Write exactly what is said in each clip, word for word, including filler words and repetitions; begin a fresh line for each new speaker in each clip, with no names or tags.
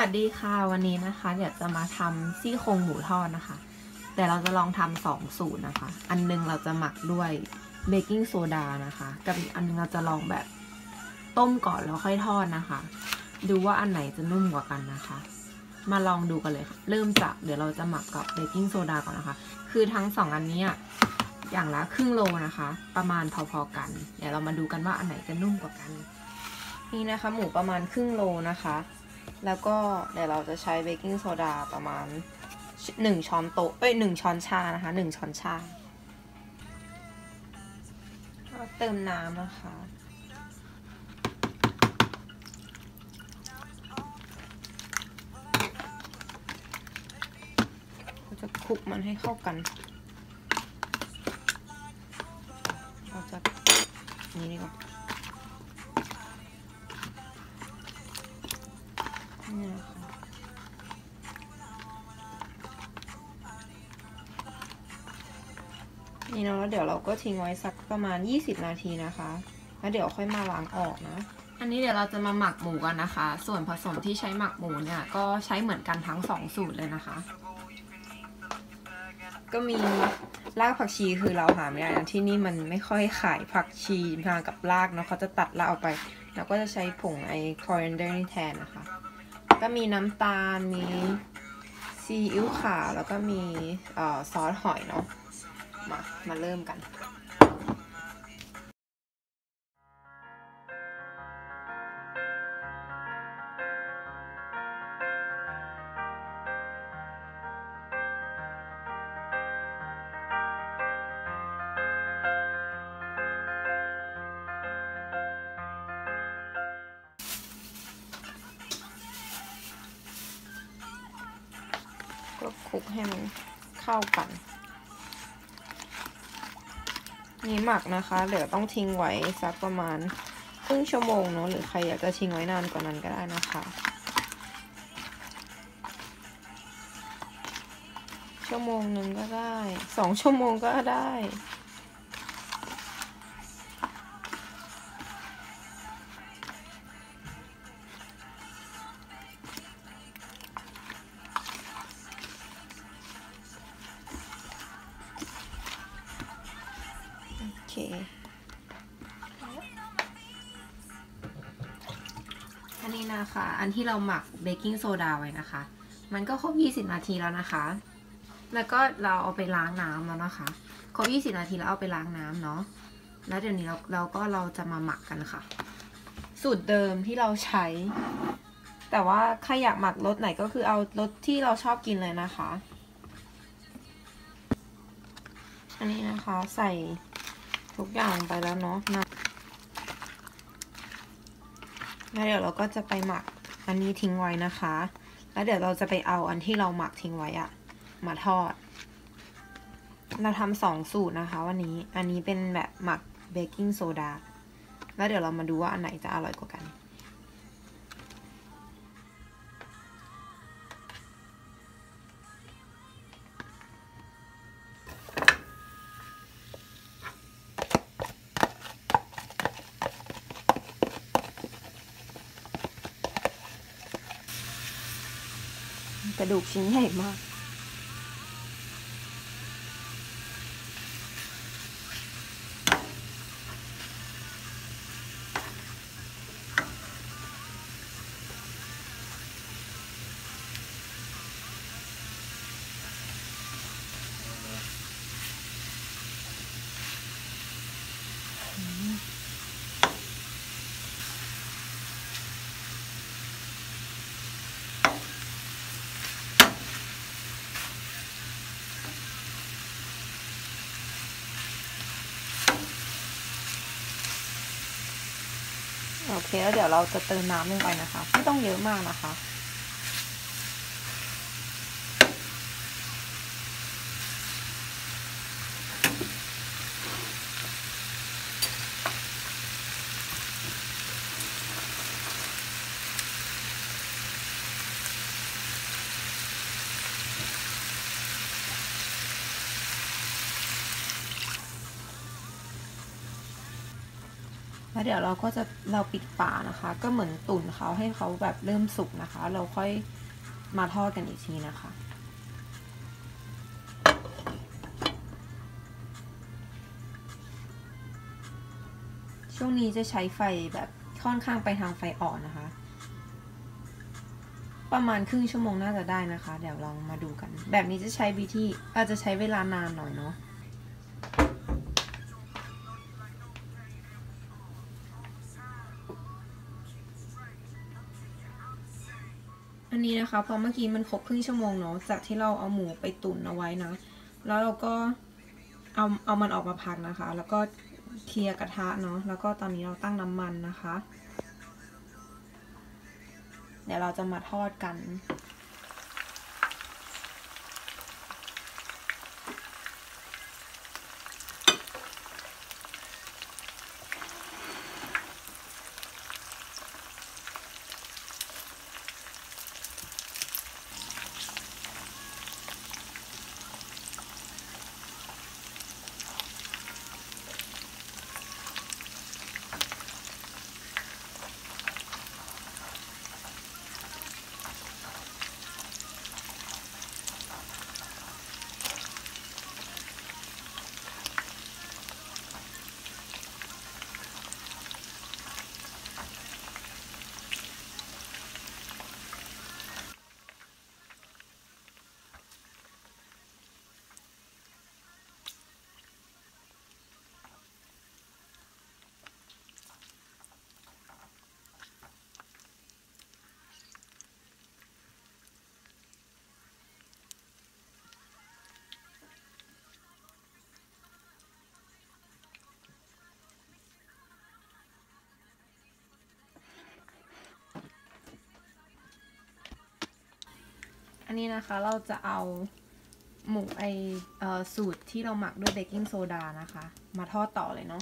สดีค่ะวันนี้นะคะเดี๋ยวจะมาทำซี่โครงหมูทอดนะคะแต่เราจะลองทำสองสูตรนะคะอันนึงเราจะหมักด้วยเบกกิ้งโซดานะคะกับอีกอันนึงเราจะลองแบบต้มก่อนแล้วค่อยทอดนะคะดูว่าอันไหนจะนุ่มกว่ากันนะคะมาลองดูกันเลยค่ะเริ่มจากเดี๋ยวเราจะหมักกับเบกกิ้งโซดาก่อนนะคะคือทั้งสองอันนี้อย่างละครึ่งโลนะคะประมาณพอๆกันเดี๋ยวเรามาดูกันว่าอันไหนจะนุ่มกว่ากันนี่นะคะหมูประมาณครึ่งโลนะคะแล้วก็เดี๋ยวเราจะใช้เบกกิ้งโซดาประมาณหนึ่งช้อนโต๊ะเอ้ยหนึ่งช้อนชานะคะหนึ่งช้อนชาเติมน้ำนะคะเราจะคลุกมันให้เข้ากันเราจะนี้ดีกว่านี่นะคะนี่เนาะแล้วเดี๋ยวเราก็ทิ้งไว้สักประมาณยี่สิบนาทีนะคะแล้วเดี๋ยวค่อยมาล้างออกนะอันนี้เดี๋ยวเราจะมาหมักหมูกันนะคะส่วนผสมที่ใช้หมักหมูเนี่ยก็ใช้เหมือนกันทั้งสองสูตรเลยนะคะก็มีรากผักชีคือเราหาไม่ได้นะที่นี่มันไม่ค่อยขายผักชีมากับรากเนาะเขาจะตัดรากออกไปแล้วก็จะใช้ผงไอ coriander แทนนะคะก็มีน้ำตาลมีซีอิ๊วขาวแล้วก็มีซอสหอยเนาะมามาเริ่มกันก็คลุกให้มันเข้ากันนี่หมักนะคะเดี๋ยวต้องทิ้งไว้สักประมาณครึ่งชั่วโมงเนาะหรือใครอยากจะทิ้งไว้นานกว่านั้นก็ได้นะคะชั่วโมงหนึ่งก็ได้สองชั่วโมงก็ได้โอเคอันนี้นะคะอันที่เราหมักเบกกิ้งโซดาไว้นะคะมันก็ครบยี่สิบนาทีแล้วนะคะแล้วก็เราเอาไปล้างน้ำแล้วนะคะครบยี่สิบนาทีแล้วเอาไปล้างน้ำเนาะแล้วเดี๋ยวนี้เราเราก็เราจะมาหมักกันค่ะสูตรเดิมที่เราใช้แต่ว่าใครอยากหมักรสไหนก็คือเอารสที่เราชอบกินเลยนะคะอันนี้นะคะใส่ทุกอย่างไปแล้วเนาะนะแล้วเดี๋ยวเราก็จะไปหมักอันนี้ทิ้งไว้นะคะแล้วเดี๋ยวเราจะไปเอาอันที่เราหมักทิ้งไว้อะมาทอดเราทำสองสูตรนะคะวันนี้อันนี้เป็นแบบหมักเบกกิ้งโซดาแล้วเดี๋ยวเรามาดูว่าอันไหนจะอร่อยกว่ากันกระดูกชิ้นใหญ่มากโอเคแล้วเดี๋ยวเราจะเติมน้ำลงไปนะคะไม่ต้องเยอะมากนะคะแล้วเดี๋ยวเราก็จะเราปิดฝานะคะก็เหมือนตุ๋นเขาให้เขาแบบเริ่มสุกนะคะเราค่อยมาทอดกันอีกทีนะคะช่วงนี้จะใช้ไฟแบบค่อนข้างไปทางไฟอ่อนนะคะประมาณครึ่งชั่วโมงน่าจะได้นะคะเดี๋ยวลองมาดูกันแบบนี้จะใช้วิธีอาจจะใช้เวลานานหน่อยเนาะอันนี้นะคะพอเมื่อกี้มันครบครึ่งชั่วโมงเนาะจากที่เราเอาหมูไปตุ๋นเอาไว้นะแล้วเราก็เอาเอามันออกมาพักนะคะแล้วก็เคลียร์กระทะเนาะแล้วก็ตอนนี้เราตั้งน้ำมันนะคะเดี๋ยวเราจะมาทอดกันอันนี้นะคะเราจะเอาหมูไอเอ่อสูตรที่เราหมักด้วยเบกกิ้งโซดานะคะมาทอดต่อเลยเนาะ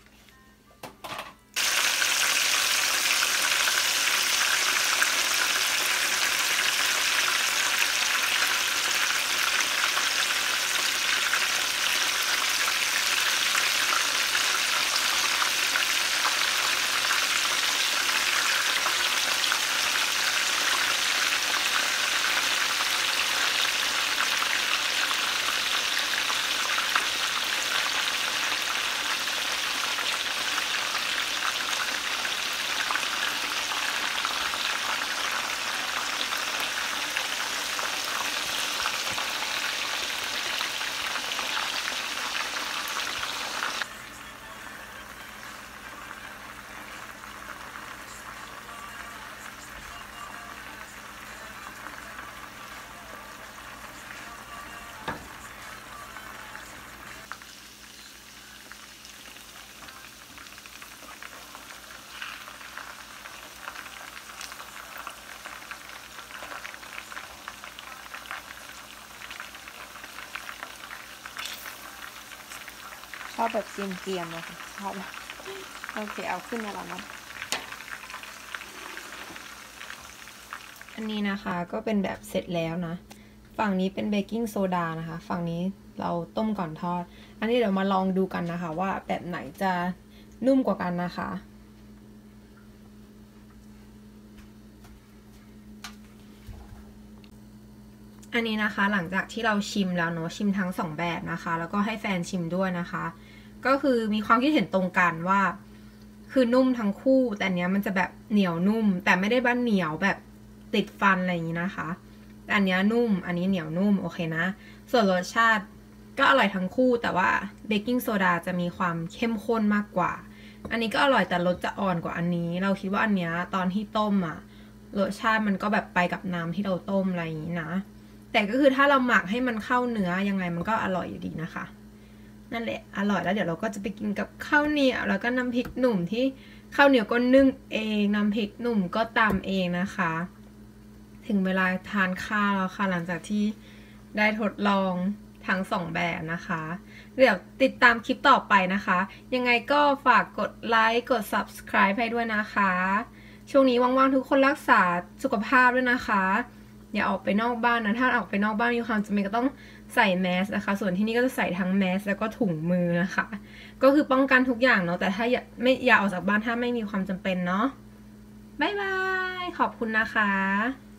ชอบแบบเกรียมๆเลยค่ะชอบโอเคเอาขึ้นมาแล้วนะอันนี้นะคะก็เป็นแบบเสร็จแล้วนะฝั่งนี้เป็นเบกกิ้งโซดานะคะฝั่งนี้เราต้มก่อนทอดอันนี้เดี๋ยวมาลองดูกันนะคะว่าแบบไหนจะนุ่มกว่ากันนะคะอันนี้นะคะหลังจากที่เราชิมแล้วเนาะชิมทั้งสองแบบนะคะแล้วก็ให้แฟนชิมด้วยนะคะก็คือมีความคิดเห็นตรงกันว่าคือนุ่มทั้งคู่แต่เนี้ยมันจะแบบเหนียวนุ่มแต่ไม่ได้บ้านเหนียวแบบติดฟันอะไรอย่างนี้นะคะแต่อันเนี้ยนุ่มอันนี้เหนียวนุ่มโอเคนะส่วนรสชาติก็อร่อยทั้งคู่แต่ว่าเบกกิ้งโซดาจะมีความเข้มข้นมากกว่าอันนี้ก็อร่อยแต่รสจะอ่อนกว่าอันนี้เราคิดว่าอันเนี้ยตอนที่ต้มอ่ะรสชาติมันก็แบบไปกับน้ำที่เราต้มอะไรอย่างนี้นะแต่ก็คือถ้าเราหมักให้มันเข้าเนื้อยังไงมันก็อร่อยอยู่ดีนะคะนั่นแหละอร่อยแล้วเดี๋ยวเราก็จะไปกินกับข้าวเหนียวแล้วก็น้ำพริกหนุ่มที่ข้าวเหนียวก็นึ่งเองน้ำพริกหนุ่มก็ตำเองนะคะถึงเวลาทานข้าวแล้วค่ะหลังจากที่ได้ทดลองทั้งสองแบบนะคะเดี๋ยวติดตามคลิปต่อไปนะคะยังไงก็ฝากกดไลค์กด ซับสไครบ์ ให้ด้วยนะคะช่วงนี้ว่างๆทุกคนรักษาสุขภาพด้วยนะคะอย่าออกไปนอกบ้านนะถ้าออกไปนอกบ้านมีความจำเป็นก็ต้องใส่แมสนะคะส่วนที่นี่ก็จะใส่ทั้งแมสแล้วก็ถุงมือนะคะก็คือป้องกันทุกอย่างเนาะแต่ถ้าอย่าไม่อย่าออกจากบ้านถ้าไม่มีความจำเป็นเนาะบ๊ายบายขอบคุณนะคะ